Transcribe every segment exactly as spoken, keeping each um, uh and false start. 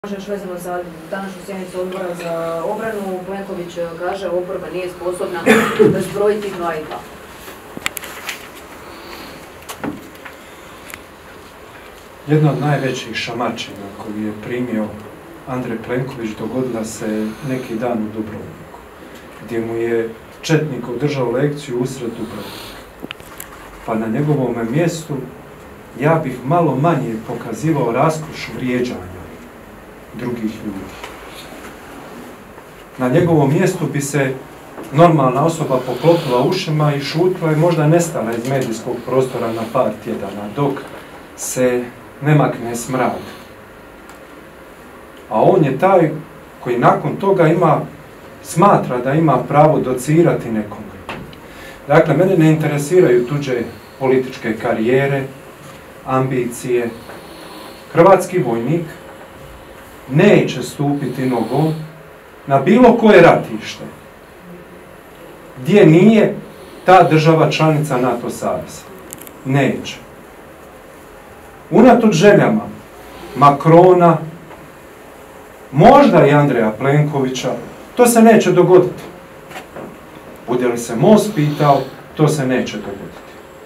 Još vezano za današnju sjednicu odbora za obranu, Plenković kaže oporba nije sposobna zbrojiti dva i dva. Jedna od najvećih šamačina koju je primio Andrej Plenković dogodila se neki dan u Dubrovniku, gdje mu je četnik održao lekciju usred Dubrovnika. Pa na njegovom mjestu ja bih malo manje pokazivao raskoš vrijeđanja drugih ljudi. Na njegovom mjestu bi se normalna osoba poklopila ušima i šutila i možda nestala iz medijskog prostora na par tjedana, dok se ne makne smrad. A on je taj koji nakon toga ima, smatra da ima pravo docirati nekome. Dakle, mene ne interesiraju tuđe političke karijere, ambicije. Hrvatski vojnik neće stupiti nogom na bilo koje ratište gdje nije ta država članica NATO saveza. Neće. Unatoč željama Makrona, možda i Andreja Plenkovića, to se neće dogoditi. Bude li se Most pitao, to se neće dogoditi.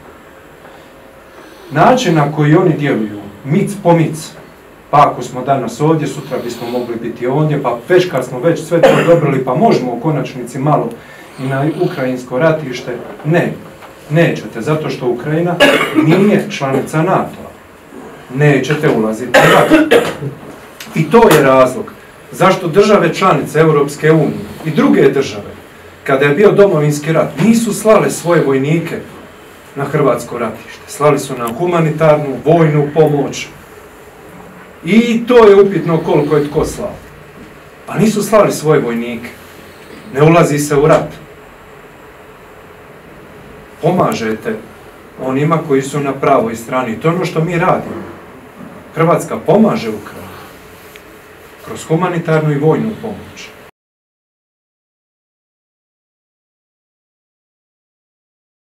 Način na koji oni djeluju, mic po mic, pa ako smo danas ovdje, sutra bismo mogli biti ovdje, pa već kad smo već sve to odobrili, pa možemo u konačnici malo i na ukrajinsko ratište, ne, nećete, zato što Ukrajina nije članica NATO-a. Nećete ulaziti u rat. I to je razlog zašto države članice Europske unije i druge države, kada je bio domovinski rat, nisu slale svoje vojnike na hrvatsko ratište. Slali su nam humanitarnu, vojnu pomoć. I to je upitno koliko je tko slao. Pa nisu slali svoje vojnike. Ne ulazi se u rat. Pomažete onima koji su na pravoj strani. To je ono što mi radimo. Hrvatska pomaže Ukrajini kroz humanitarnu i vojnu pomoć.